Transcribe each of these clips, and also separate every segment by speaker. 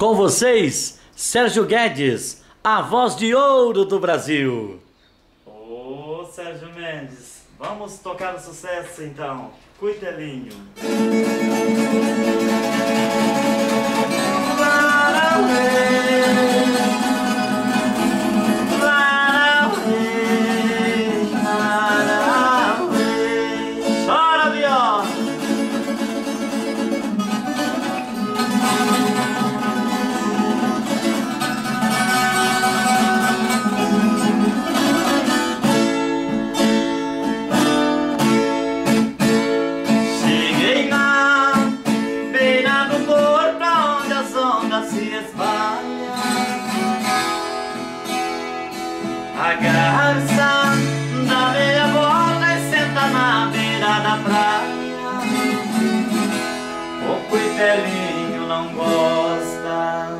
Speaker 1: Com vocês, Sérgio Guedes, a voz de ouro do Brasil.
Speaker 2: Ô, Sérgio Mendes, vamos tocar o sucesso então. Cuitelinho. Chora, viola. Cheguei na beira do porto onde as ondas se espalham. A garça dá meia volta e senta na beira da praia. O cuitelinho não gosta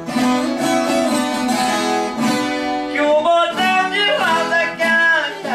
Speaker 2: que o botão de rosa canta.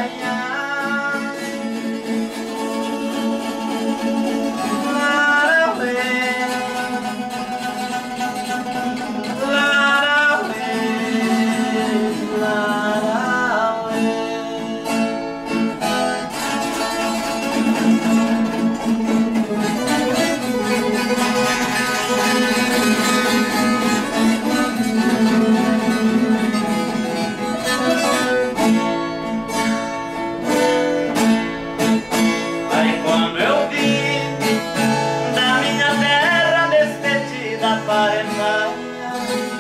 Speaker 2: Aí quando eu vi da minha terra despedida para Alemanha,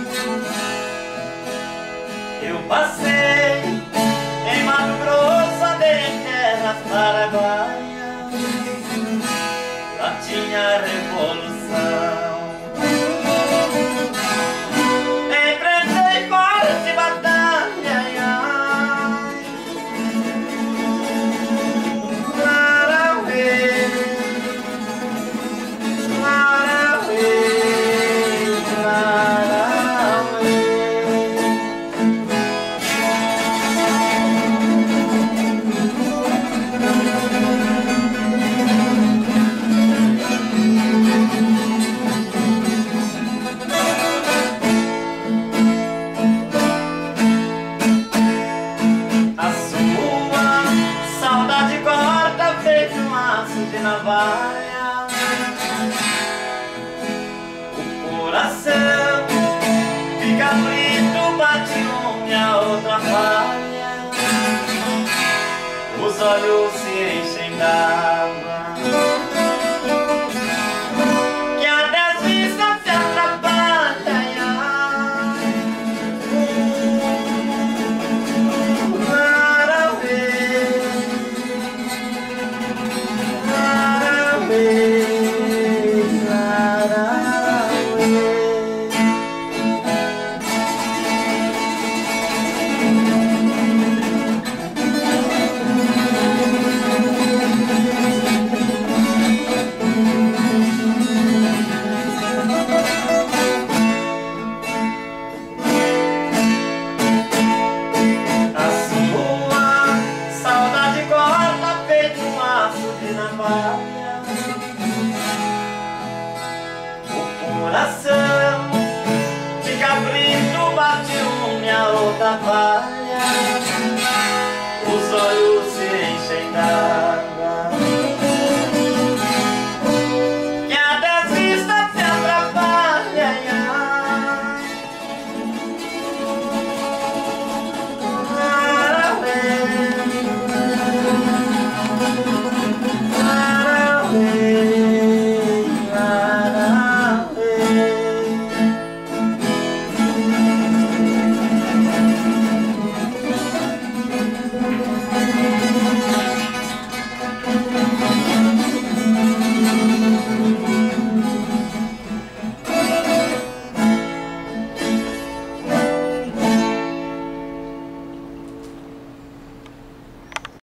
Speaker 2: eu passei em Mato Grosso, andei em terras paraguaias. Lá tinha revolução, enfrentei forte batalha. A sua saudade corta feito um laço de navalha. O coração fica aflito, bate uma e a outra falha. Os olhos se enchem d'água que até as vistas se atrapalham. A sua saudade corta feito um laço de navalha. O coração fica aflito, bate uma e a outra falha.